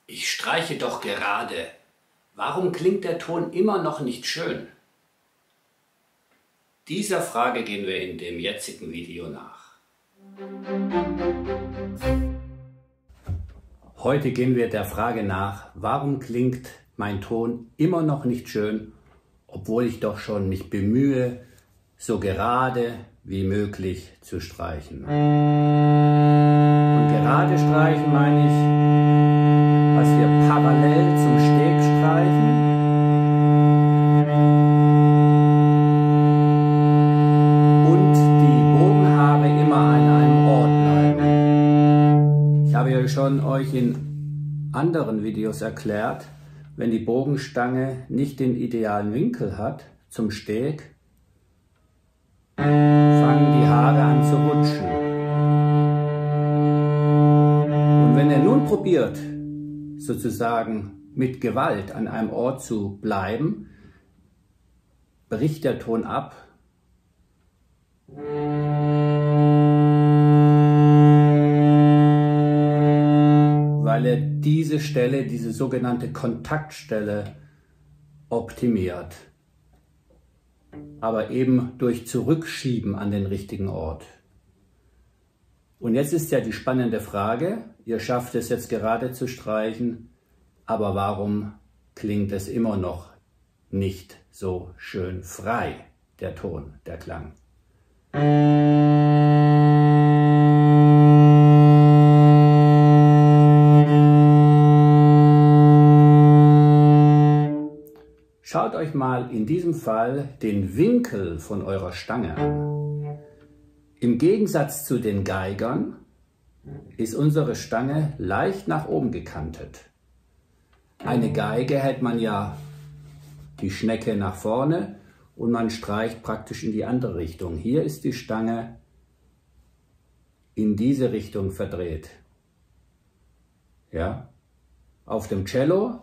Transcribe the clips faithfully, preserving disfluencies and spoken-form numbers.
Ich streiche doch gerade. Warum klingt der Ton immer noch nicht schön? Dieser Frage gehen wir in dem jetzigen Video nach. Heute gehen wir der Frage nach, warum klingt mein Ton immer noch nicht schön, obwohl ich doch schon mich bemühe, so gerade wie möglich zu streichen. Und gerade streichen meine ich, was wir parallel zum Steg streichen. Und die Bogenhaare immer an einem Ort bleiben. Ich habe ja schon euch in anderen Videos erklärt, wenn die Bogenstange nicht den idealen Winkel hat zum Steg, fangen die Haare an zu rutschen. Und wenn er nun probiert, sozusagen mit Gewalt an einem Ort zu bleiben, bricht der Ton ab. Weil er diese Stelle, diese sogenannte Kontaktstelle optimiert. Aber eben durch Zurückschieben an den richtigen Ort. Und jetzt ist ja die spannende Frage, ihr schafft es jetzt gerade zu streichen, aber warum klingt es immer noch nicht so schön frei, der Ton, der Klang? Schaut euch mal in diesem Fall den Winkel von eurer Stange an. Im Gegensatz zu den Geigern ist unsere Stange leicht nach oben gekantet. Eine Geige hält man ja die Schnecke nach vorne und man streicht praktisch in die andere Richtung. Hier ist die Stange in diese Richtung verdreht. Ja? Auf dem Cello,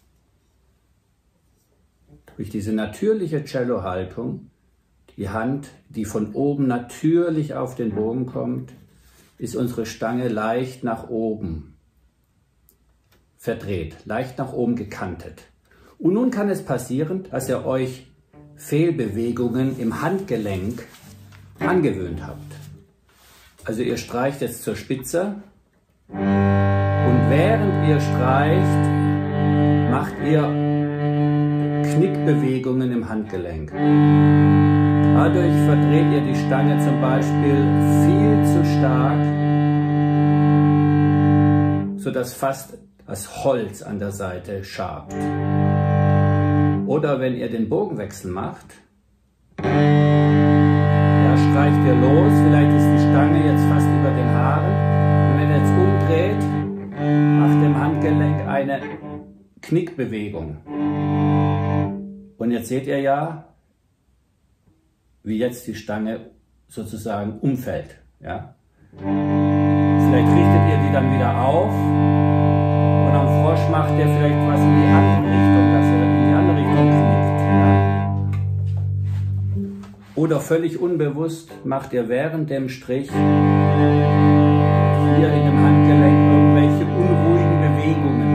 durch diese natürliche Cello-Haltung, die Hand, die von oben natürlich auf den Bogen kommt, ist unsere Stange leicht nach oben verdreht, leicht nach oben gekantet. Und nun kann es passieren, dass ihr euch Fehlbewegungen im Handgelenk angewöhnt habt. Also ihr streicht jetzt zur Spitze und während ihr streicht, macht ihr Knickbewegungen im Handgelenk. Dadurch verdreht ihr die Stange zum Beispiel viel zu stark, sodass fast das Holz an der Seite schabt. Oder wenn ihr den Bogenwechsel macht, ja, streicht ihr los, vielleicht ist die Stange jetzt fast über den Haaren. Und wenn ihr jetzt umdreht, macht im Handgelenk eine Knickbewegung. Und jetzt seht ihr ja, wie jetzt die Stange sozusagen umfällt. Ja? Vielleicht richtet ihr die dann wieder auf und am Frosch macht ihr vielleicht was in die andere Richtung, dass er in die andere Richtung knickt. Ja? Oder völlig unbewusst macht ihr während dem Strich hier in dem Handgelenk irgendwelche unruhigen Bewegungen.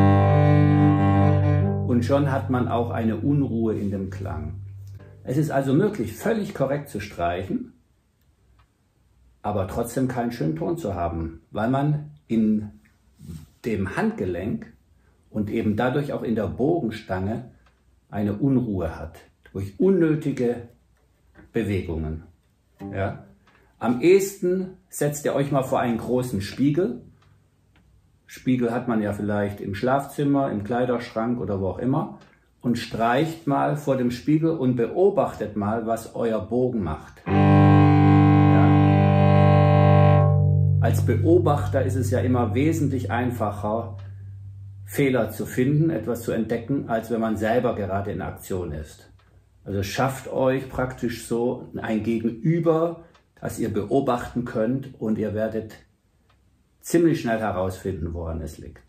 Und schon hat man auch eine Unruhe in dem Klang. Es ist also möglich, völlig korrekt zu streichen, aber trotzdem keinen schönen Ton zu haben, weil man in dem Handgelenk und eben dadurch auch in der Bogenstange eine Unruhe hat, durch unnötige Bewegungen. Ja? Am ehesten setzt ihr euch mal vor einen großen Spiegel. Spiegel hat man ja vielleicht im Schlafzimmer, im Kleiderschrank oder wo auch immer. Und streicht mal vor dem Spiegel und beobachtet mal, was euer Bogen macht. Ja. Als Beobachter ist es ja immer wesentlich einfacher, Fehler zu finden, etwas zu entdecken, als wenn man selber gerade in Aktion ist. Also schafft euch praktisch so ein Gegenüber, das ihr beobachten könnt und ihr werdet ziemlich schnell herausfinden, woran es liegt.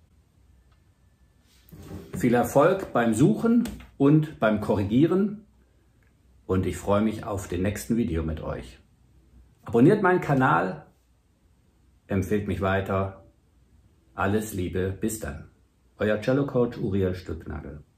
Viel Erfolg beim Suchen und beim Korrigieren und ich freue mich auf den nächsten Video mit euch. Abonniert meinen Kanal, empfehlt mich weiter. Alles Liebe, bis dann. Euer Cello-Coach Uriel Stücknagel.